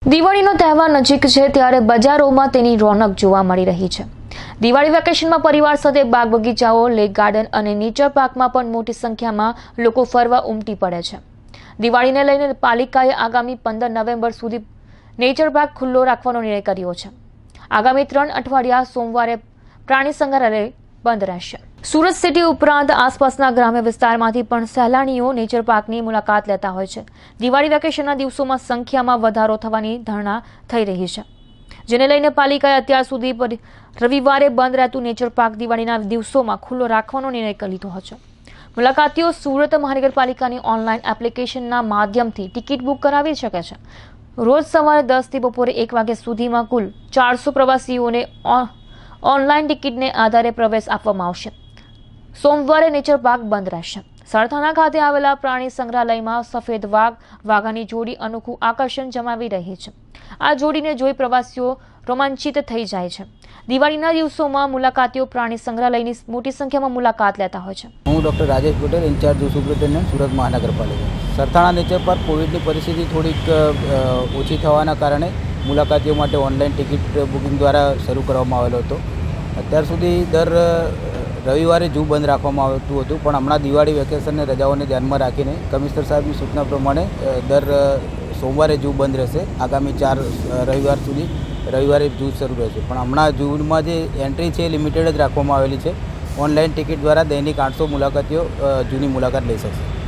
દિવાળીનો તહેવાર નજીક છે ત્યારે બજારોમાં તેની રોનક જોવા મળી રહી છે। દિવાળી વેકેશનમાં પરિવાર સાથે બાગ બગીચાઓ, લેક ગાર્ડન અને નેચર પાર્કમાં પણ મોટી સંખ્યામાં લોકો ફરવા ઉમટી પડે છે। દિવાળીને લઈને પાલિકાએ આગામી 15 નવેમ્બર સુધી નેચર પાર્ક ખુલ્લો રાખવાનો નિર્ણય કર્યો છે। આગામી 3 અઠવાડિયા સોમવારે પ્રાણી સંગ્રહાલય બંધ રહેશે। સુરત સિટી ઉપરાંત આસપાસના ગ્રામ્ય વિસ્તારમાંથી પણ સહેલાણીઓ નેચર પાર્કની મુલાકાત લેતા હોય છે। દિવાળી વેકેશનના દિવસોમાં સંખ્યામાં વધારો થવાની ધારણા થઈ રહી છે, જેને લઈને પાલિકાએ અત્યાર સુધી રવિવારે બંધ રહેતું નેચર પાર્ક દિવાળીના દિવસોમાં ખુલ્લો રાખવાનો નિર્ણય લીધો છે। મુલાકાતીઓ સુરત મહાનગરપાલિકાની ઓનલાઈન એપ્લિકેશનના માધ્યમથી ટિકિટ બુક કરાવી શકે છે। રોજ સવારે 10 થી બપોરે 1 વાગ્યા સુધીમાં કુલ 400 પ્રવાસીઓને ઓનલાઈન ટિકિટને આધારે પ્રવેશ આપવામાં આવશે। સોમવારે નેચર પાર્ક બંધ રહેશે। સરથાણા ખાતે આવેલા પ્રાણી સંગ્રહાલયમાં સફેદ વાઘાની જોડી અનોખું આકર્ષણ જમાવી રહી છે। આ જોડીને જોઈ પ્રવાસીઓ રોમાંચિત થઈ જાય છે। દિવાળીના દિવસોમાં મુલાકાતીઓ પ્રાણી સંગ્રહાલયની મોટી સંખ્યામાં મુલાકાત લેતા હોય છે। હું doctor Rajesh Patel, in charge superintendent Surat મહાનગરપાલિકા। સરથાણા નેચર પાર્ક કોવિડની પરિસ્થિતિ થોડીક ઓછી થવાના કારણે મુલાકાતીઓ માટે ઓનલાઈન ટિકિટ બુકિંગ દ્વારા શરૂ કરવામાં આવેલો હતો। અત્યાર સુધી દર રવિવારે ઝૂ બંધ રાખવામાં આવતું હતું, પણ હમણાં દિવાળી વેકેશનને રજાઓને ધ્યાનમાં રાખીને કમિશનર સાહેબની સૂચના પ્રમાણે દર સોમવારે ઝૂ બંધ રહેશે। આગામી 4 રવિવાર સુધી રવિવારે ઝૂ શરૂ રહેશે, પણ હમણાં ઝૂમાં જે એન્ટ્રી છે એ લિમિટેડ જ રાખવામાં આવેલી છે। ઓનલાઈન ટિકિટ દ્વારા દૈનિક 800 મુલાકાતીઓ ઝૂની મુલાકાત લઈ શકશે।